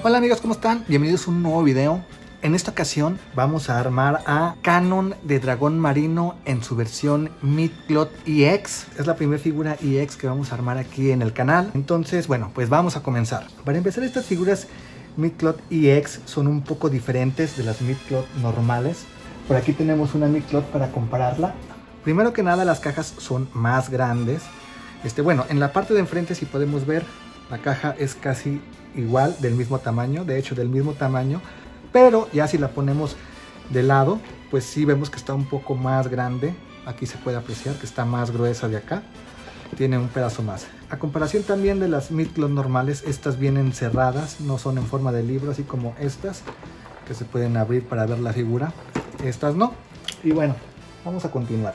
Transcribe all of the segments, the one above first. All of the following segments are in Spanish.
Hola amigos, ¿cómo están? Bienvenidos a un nuevo video. En esta ocasión vamos a armar a Kanon de Dragón Marino en su versión Midcloth EX. Es la primera figura EX que vamos a armar aquí en el canal. Entonces, bueno, pues vamos a comenzar. Para empezar, estas figuras Midcloth EX son un poco diferentes de las Midcloth normales. Por aquí tenemos una Midcloth para compararla. Primero que nada, las cajas son más grandes. Bueno, en la parte de enfrente, si podemos ver, la caja es casi igual, del mismo tamaño, de hecho del mismo tamaño, pero ya si la ponemos de lado, pues sí vemos que está un poco más grande. Aquí se puede apreciar que está más gruesa de acá, tiene un pedazo más. A comparación también de las Midcloth normales, estas vienen cerradas, no son en forma de libro, así como estas, que se pueden abrir para ver la figura. Estas no. Y bueno, vamos a continuar.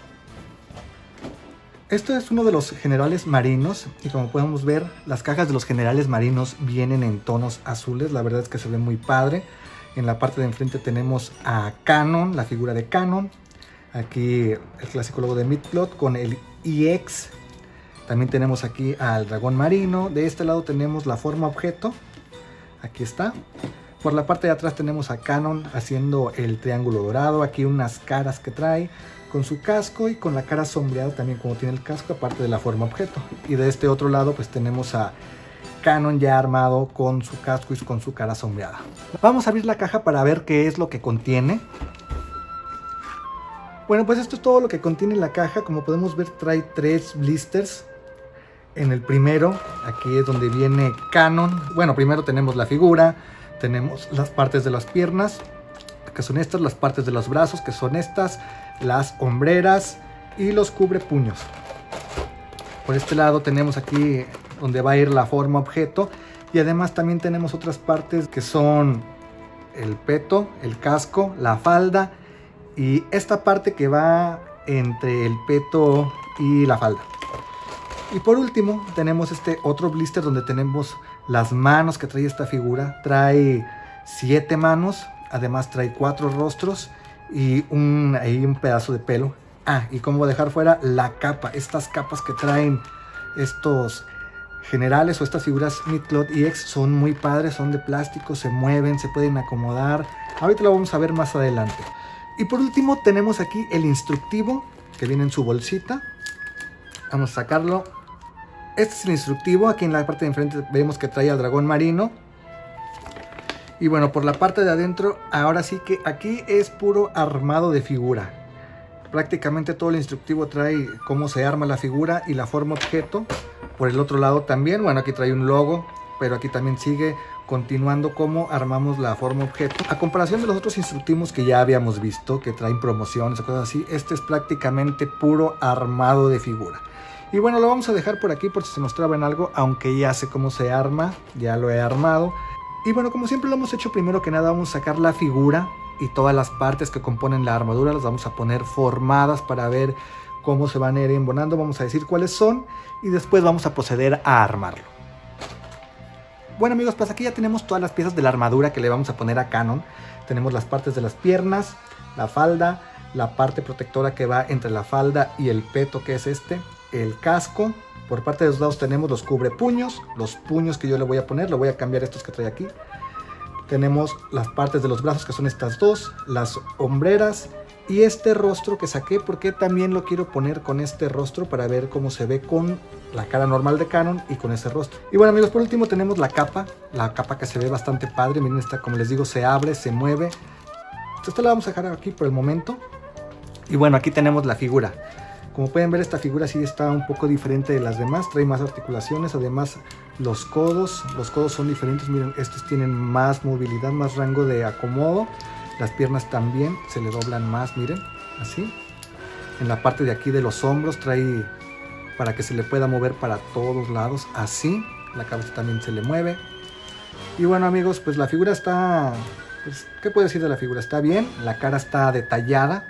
Esto es uno de los generales marinos y como podemos ver, las cajas de los generales marinos vienen en tonos azules. La verdad es que se ve muy padre. En la parte de enfrente tenemos a Kanon, la figura de Kanon. Aquí el clásico logo de Midcloth con el EX. También tenemos aquí al dragón marino. De este lado tenemos la forma objeto. Aquí está. Por la parte de atrás tenemos a Kanon haciendo el triángulo dorado. Aquí unas caras que trae con su casco y con la cara sombreada también como tiene el casco, aparte de la forma objeto. Y de este otro lado pues tenemos a Kanon ya armado con su casco y con su cara sombreada. Vamos a abrir la caja para ver qué es lo que contiene. Bueno, pues esto es todo lo que contiene la caja. Como podemos ver, trae 3 blisters. En el primero, aquí es donde viene Kanon. Bueno, primero tenemos la figura, tenemos las partes de las piernas, que son estas, las partes de los brazos, que son estas, las hombreras y los cubrepuños. Por este lado tenemos aquí donde va a ir la forma objeto, y además también tenemos otras partes que son el peto, el casco, la falda y esta parte que va entre el peto y la falda. Y por último tenemos este otro blister donde tenemos las manos que trae esta figura. Trae 7 manos, además trae 4 rostros y un pedazo de pelo. Y cómo dejar fuera la capa, estas capas que traen estos generales o estas figuras Midcloth EX son muy padres, son de plástico, se mueven, se pueden acomodar. Ahorita lo vamos a ver más adelante. Y por último tenemos aquí el instructivo que viene en su bolsita. Vamos a sacarlo. Este es el instructivo. Aquí en la parte de enfrente vemos que trae al dragón marino. Y bueno, por la parte de adentro, ahora sí que aquí es puro armado de figura. Prácticamente todo el instructivo trae cómo se arma la figura y la forma objeto. Por el otro lado también, bueno, aquí trae un logo, pero aquí también sigue continuando cómo armamos la forma objeto. A comparación de los otros instructivos que ya habíamos visto, que traen promociones o cosas así, este es prácticamente puro armado de figura. Y bueno, lo vamos a dejar por aquí por si se nos traba en algo, aunque ya sé cómo se arma, ya lo he armado. Y bueno, como siempre lo hemos hecho, primero que nada vamos a sacar la figura y todas las partes que componen la armadura, las vamos a poner formadas para ver cómo se van a ir embonando, vamos a decir cuáles son y después vamos a proceder a armarlo. Bueno amigos, pues aquí ya tenemos todas las piezas de la armadura que le vamos a poner a Kanon. Tenemos las partes de las piernas, la falda, la parte protectora que va entre la falda y el peto que es el casco. Por parte de los lados tenemos los cubrepuños, los puños que yo le voy a poner, le voy a cambiar estos que trae aquí. Tenemos las partes de los brazos que son estas dos, las hombreras y este rostro que saqué porque también lo quiero poner con este rostro para ver cómo se ve con la cara normal de Kanon y con ese rostro. Y bueno amigos, por último tenemos la capa que se ve bastante padre. Miren, esta como les digo se abre, se mueve. Esta la vamos a dejar aquí por el momento. Y bueno, aquí tenemos la figura. Como pueden ver, esta figura sí está un poco diferente de las demás, trae más articulaciones, además los codos son diferentes, miren, estos tienen más movilidad, más rango de acomodo, las piernas también se le doblan más, miren, así. En la parte de aquí de los hombros trae para que se le pueda mover para todos lados, así, la cabeza también se le mueve. Y bueno amigos, pues la figura está, pues, ¿qué puedo decir de la figura? Está bien, la cara está detallada.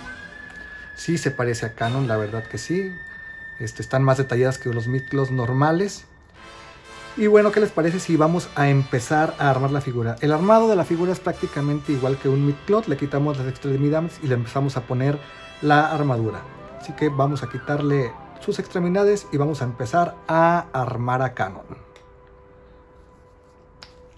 Sí se parece a Kanon, la verdad que sí. Están más detalladas que los Midcloth normales. Y bueno, ¿qué les parece si vamos a empezar a armar la figura? El armado de la figura es prácticamente igual que un Midcloth. Le quitamos las extremidades y le empezamos a poner la armadura. Así que vamos a quitarle sus extremidades y vamos a empezar a armar a Kanon.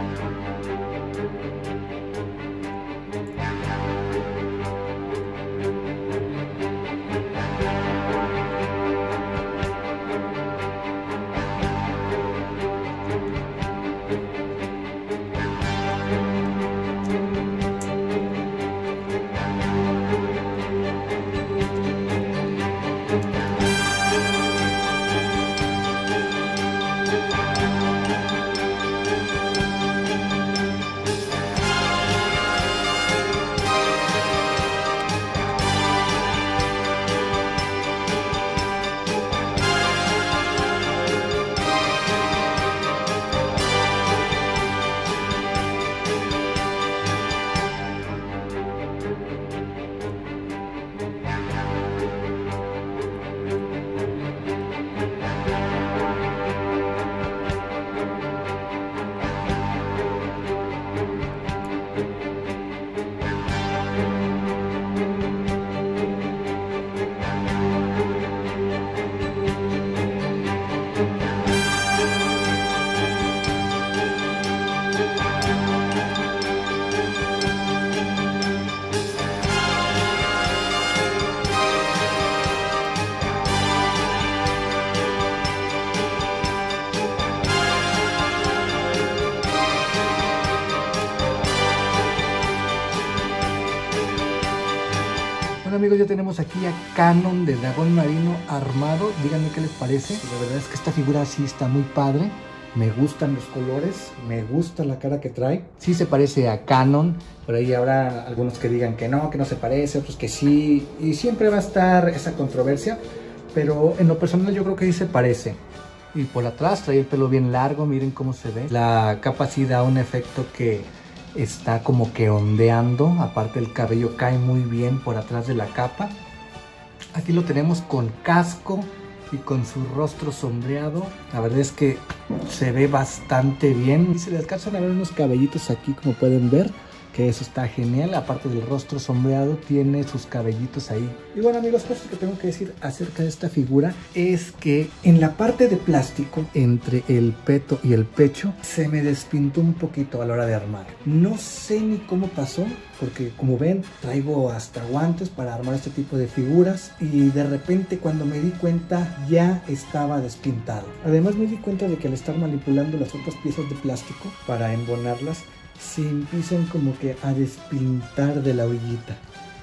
Bueno amigos, ya tenemos aquí a Canon de dragón marino armado. Díganme qué les parece. La verdad es que esta figura sí está muy padre. Me gustan los colores, me gusta la cara que trae. Sí se parece a Canon. Por ahí habrá algunos que digan que no se parece, otros que sí. Y siempre va a estar esa controversia. Pero en lo personal yo creo que sí se parece. Y por atrás trae el pelo bien largo, miren cómo se ve. La capa sí da un efecto que está como que ondeando. Aparte el cabello cae muy bien por atrás de la capa. Aquí lo tenemos con casco y con su rostro sombreado. La verdad es que se ve bastante bien. Y se le alcanzan a ver unos cabellitos aquí, como pueden ver, que eso está genial. Aparte del rostro sombreado, tiene sus cabellitos ahí. Y bueno amigos, cosas que tengo que decir acerca de esta figura es que en la parte de plástico, entre el peto y el pecho, se me despintó un poquito a la hora de armar. No sé ni cómo pasó, porque como ven, traigo hasta guantes para armar este tipo de figuras. Y de repente cuando me di cuenta, ya estaba despintado. Además me di cuenta de que al estar manipulando las otras piezas de plástico para embonarlas, se empiezan como que a despintar de la orillita.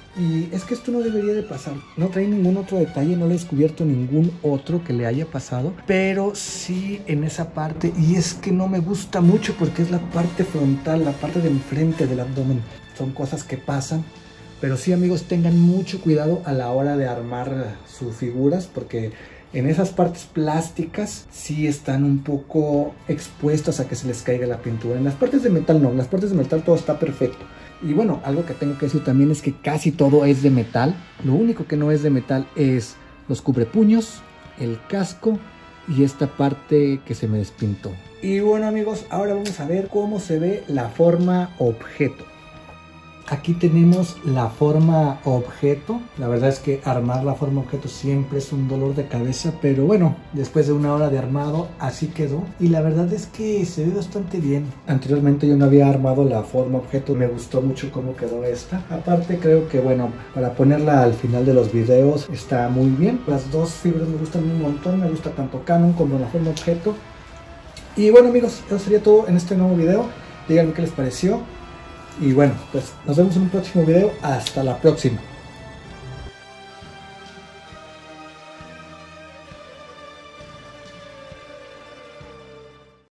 Y es que esto no debería de pasar. No trae ningún otro detalle, no le he descubierto ningún otro que le haya pasado, pero sí en esa parte. Y es que no me gusta mucho porque es la parte frontal, la parte de enfrente del abdomen. Son cosas que pasan. Pero sí amigos, tengan mucho cuidado a la hora de armar sus figuras, porque en esas partes plásticas sí están un poco expuestas a que se les caiga la pintura. En las partes de metal no, en las partes de metal todo está perfecto. Y bueno, algo que tengo que decir también es que casi todo es de metal. Lo único que no es de metal es los cubrepuños, el casco y esta parte que se me despintó. Y bueno amigos, ahora vamos a ver cómo se ve la forma objeto. Aquí tenemos la forma objeto. La verdad es que armar la forma objeto siempre es un dolor de cabeza, pero bueno, después de una hora de armado así quedó. Y la verdad es que se ve bastante bien. Anteriormente yo no había armado la forma objeto, me gustó mucho cómo quedó esta. Aparte creo que bueno, para ponerla al final de los videos está muy bien. Las dos figuras me gustan un montón, me gusta tanto Canon como la forma objeto. Y bueno amigos, eso sería todo en este nuevo video. Díganme qué les pareció. Y bueno, pues nos vemos en un próximo video. Hasta la próxima.